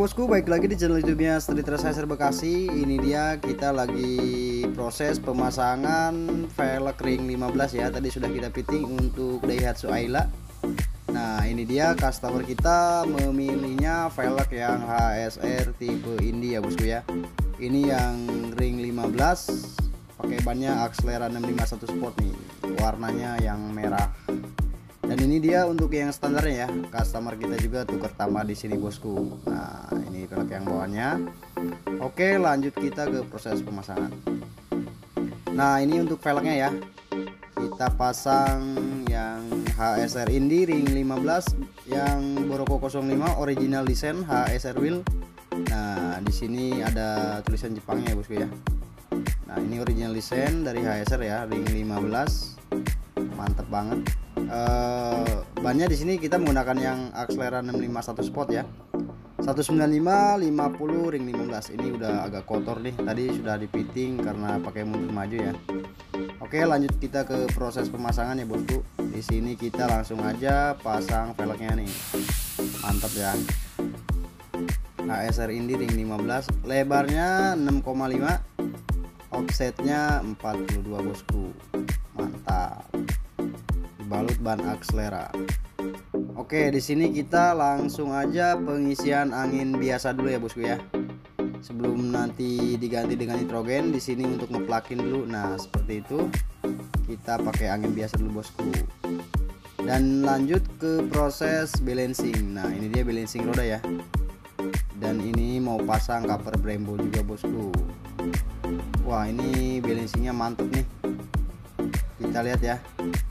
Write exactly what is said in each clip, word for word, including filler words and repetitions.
bosku, baik lagi di channel YouTube-nya Street Racer Bekasi. Ini dia, kita lagi proses pemasangan velg ring lima belas ya. Tadi sudah kita fitting untuk Daihatsu Ayla. Nah, ini dia customer kita memilihnya velg yang H S R tipe Indy ya bosku ya. Ini yang ring lima belas, pakai bannya Axlera enam lima satu Sport nih. Warnanya yang merah. Dan ini dia untuk yang standarnya ya. Customer kita juga tukar tambah di sini bosku. Nah, ini velg yang bawahnya. Oke, lanjut kita ke proses pemasangan. Nah, ini untuk velgnya ya. Kita pasang yang H S R Indy ring lima belas yang Boroko nol lima original design H S R wheel. Nah, di sini ada tulisan Jepangnya ya bosku ya. Nah, ini original design dari H S R ya, ring lima belas. Mantap banget. Uh, bannya di sini kita menggunakan yang Axlera enam lima satu Sport ya, seratus sembilan puluh lima lima puluh ring lima belas. Ini udah agak kotor nih, tadi sudah dipiting karena pakai mundur maju ya. Oke, lanjut kita ke proses pemasangan ya bosku. Di sini kita langsung aja pasang velgnya nih. Mantap ya. H S R Indy ring lima belas, lebarnya enam koma lima, offsetnya empat puluh dua bosku. Mantap. Balut ban Axlera. Oke, di sini kita langsung aja pengisian angin biasa dulu ya bosku ya. Sebelum nanti diganti dengan nitrogen, di sini untuk ngeplakin dulu. Nah, seperti itu. Kita pakai angin biasa dulu bosku. Dan lanjut ke proses balancing. Nah, ini dia balancing roda ya. Dan ini mau pasang cover Brembo juga bosku. Wah, ini balancingnya mantep nih. Kita lihat ya.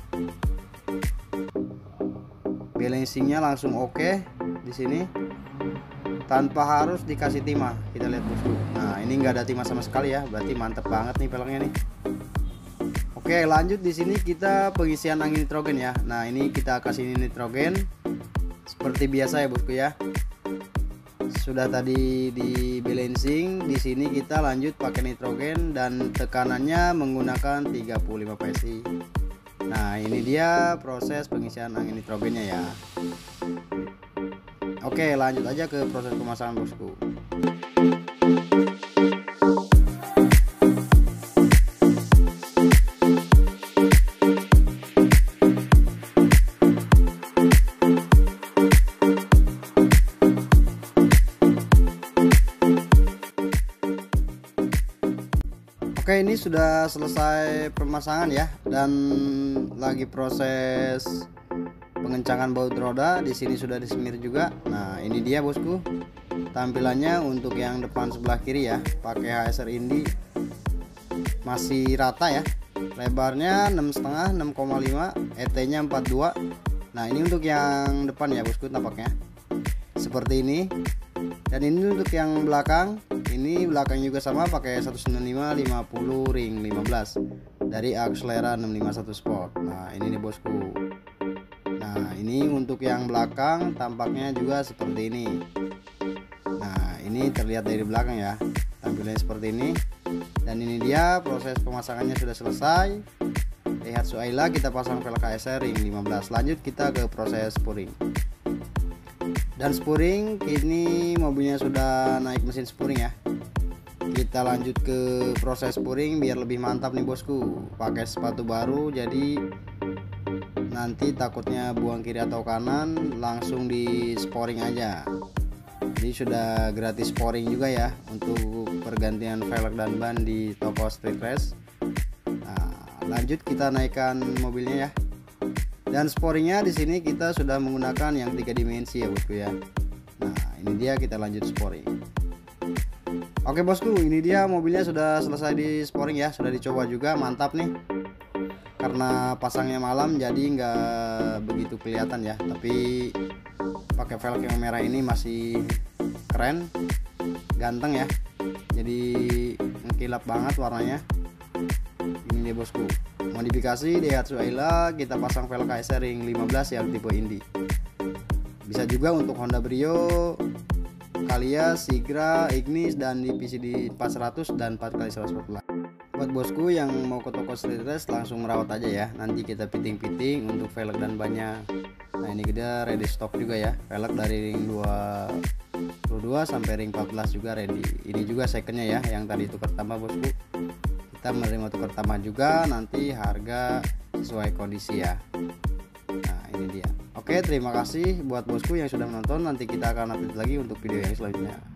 Balancingnya langsung oke okay di sini, tanpa harus dikasih timah. Kita lihat bosku. Nah, ini nggak ada timah sama sekali ya, berarti mantep banget nih velgnya nih. Oke, lanjut di sini kita pengisian angin nitrogen ya. Nah, ini kita kasih nitrogen seperti biasa ya bosku ya. Sudah tadi di balancing, di sini kita lanjut pakai nitrogen dan tekanannya menggunakan tiga puluh lima P S I. Nah, ini dia proses pengisian angin nitrogennya ya. Oke, lanjut aja ke proses pemasangan bosku. Oke, ini sudah selesai pemasangan ya, dan lagi proses pengencangan baut roda. Di sini sudah disemir juga. Nah, ini dia bosku tampilannya untuk yang depan sebelah kiri ya, pakai H S R Indy masih rata ya. Lebarnya enam koma lima, enam koma lima, E T-nya empat puluh dua. Nah, ini untuk yang depan ya bosku, tampaknya seperti ini. Dan ini untuk yang belakang. Ini belakang juga sama, pakai seratus sembilan puluh lima lima puluh ring lima belas dari Axlera enam lima satu Sport. Nah, ini nih bosku. Nah, ini untuk yang belakang tampaknya juga seperti ini. Nah, ini terlihat dari belakang ya, tampilannya seperti ini. Dan ini dia proses pemasangannya sudah selesai. Daihatsu Ayla kita pasang velg H S R ring lima belas. Lanjut kita ke proses spuring. Dan spuring, kini mobilnya sudah naik mesin spuring ya. Kita lanjut ke proses spuring biar lebih mantap nih bosku. Pakai sepatu baru, jadi nanti takutnya buang kiri atau kanan, langsung di sporing aja. Jadi sudah gratis sporing juga ya untuk pergantian velg dan ban di toko Street Race. Nah, lanjut kita naikkan mobilnya ya. Dan sporingnya di sini kita sudah menggunakan yang tiga dimensi ya bosku ya. Nah, ini dia, kita lanjut sporing. Oke bosku, ini dia mobilnya sudah selesai di sporing ya, sudah dicoba juga, mantap nih. Karena pasangnya malam jadi nggak begitu kelihatan ya, tapi pakai velg yang merah ini masih keren, ganteng ya. Jadi mengkilap banget warnanya. Ini dia bosku, modifikasi Daihatsu Ayla, kita pasang velg H S R ring lima belas yang tipe Indy. Bisa juga untuk Honda Brio, Calya, Sigra, Ignis, dan di P C D empat ratus dan empat kali seratus empat belas. Buat bosku yang mau ke toko Street Race langsung merawat aja ya. Nanti kita fitting-fitting untuk velg dan bannya. Nah, ini kita ready stock juga ya, velg dari ring dua puluh dua sampai ring empat belas juga ready. Ini juga secondnya ya, yang tadi tukar tambah bosku. Kita menerima tukar tambah juga, nanti harga sesuai kondisi ya. Nah ini dia. Oke, terima kasih buat bosku yang sudah menonton. Nanti kita akan update lagi untuk video yang selanjutnya.